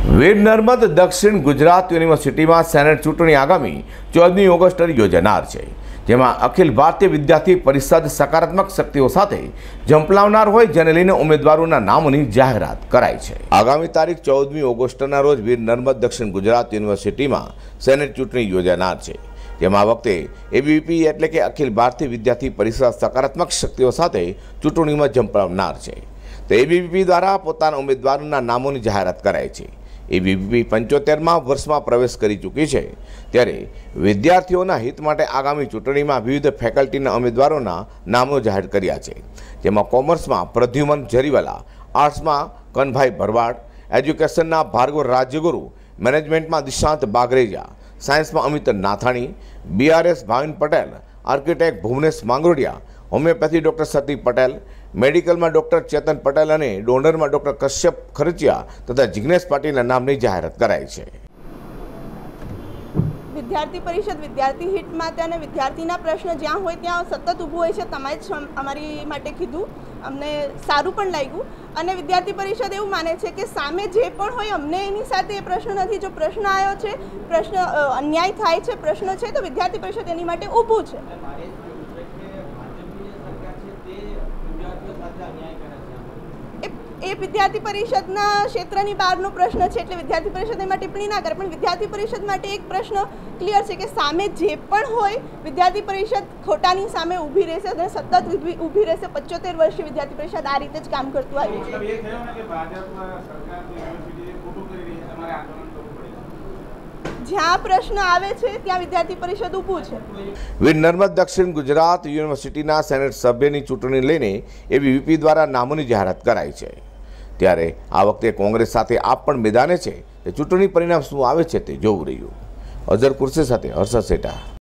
વીર નર્મદ દક્ષિણ ગુજરાત યુનિવર્સિટીમાં સેનેટ ચૂંટણી આગામી 14મી ઓગસ્ટે યોજાનાર છે, જેમાં અખિલ ભારતીય વિદ્યાર્થી પરિષદ સકારાત્મક શક્તિઓ સાથે ઝંપલાવનાર હોય, જેને લઈને ઉમેદવારોના નામોની જાહેરાત કરાઈ છે। આગામી તારીખ 14મી ઓગસ્ટના રોજ વીર નર્મદ દક્ષિણ ગુજરાત યુનિવર્સિટીમાં સેનેટ ચૂંટણી યોજાનાર છે, જેમાં આ વખતે એબીવીપી એટલે કે અખિલ ભારતીય વિદ્યાર્થી પરિષદ સકારાત્મક શક્તિઓ સાથે ચૂંટણીમાં ઝંપલાવનાર છે। તો એબીવીપી દ્વારા પોતાના ઉમેદવારોના નામોની જાહેરાત કરાઈ છે। એબીવીપી 75મા વર્ષમાં પ્રવેશ કરી ચૂકી છે, ત્યારે વિદ્યાર્થીઓના હિત માટે આગામી ચૂંટણીમાં વિવિધ ફેકલ્ટીના ઉમેદવારોના નામો જાહેર કર્યા છે, જેમાં કોમર્સમાં પ્રદ્યુમન જરીવાલા, આર્ટ્સમાં કનભાઈ ભરવાડ, એજ્યુકેશનના ભાર્ગવ રાજ્યગુરુ, મેનેજમેન્ટમાં દિશાંત બાગરેજા, સાયન્સમાં Amit Nathani, BRS Bhavin Patel, architect Bhuvnesh Mangrodiya, homeopathy doctor Sati Patel, મેડિકલમાં ડૉક્ટર ચેતન પટેલ અને ડોનરમાં ડૉક્ટર કશ્યપ ખરચિયા તથા જિગ્નેશ પાટીલના નામની જાહેરાત કરાઈ છે। વિદ્યાર્થી પરિષદ વિદ્યાર્થી હિત માટે અને વિદ્યાર્થીના પ્રશ્ન જ્યાં હોય ત્યાં સતત ઊભું હોય છે। તમે જ અમારી માટે કીધું, અમને સારું પણ લાગ્યું અને વિદ્યાર્થી પરિષદ એવું માને છે કે સામે જે પણ હોય અમને એની સાથે એ પ્રશ્ન નથી। જો પ્રશ્ન આવ્યો છે, પ્રશ્ન અન્યાય થાય છે, પ્રશ્ન છે, તો વિદ્યાર્થી પરિષદ એની માટે ઊભું છે। એ વિદ્યાર્થી પરિષદના ક્ષેત્રની બહારનો પ્રશ્ન છે, એટલે વિદ્યાર્થી પરિષદ એમાં ટિપ્પણી ના કરે, પણ વિદ્યાર્થી પરિષદ માટે એક પ્રશ્ન ક્લિયર છે કે સામે જે પણ હોય વિદ્યાર્થી પરિષદ ખોટાની સામે ઊભી રહેશે અને સતત ઊભી રહેશે। 75 વર્ષથી વિદ્યાર્થી પરિષદ આ રીતે જ કામ કરતું આવ્યું છે। જ્યાં પ્રશ્ન આવે છે ત્યાં વિદ્યાર્થી પરિષદ ઊભું છે। વીર નર્મદ દક્ષિણ ગુજરાત યુનિવર્સિટીના સેનેટ સભ્યની ચૂંટણી લઈને એબીવીપી દ્વારા નામોની જાહેરાત કરાઈ છે, ત્યારે આ વખતે કોંગ્રેસ સાથે આપ પણ મેદાને છે। ચૂંટણી પરિણામ શું આવે છે તે જોવું રહ્યું। અઝર કુર્સી સાથે હર્ષદ સેઠા।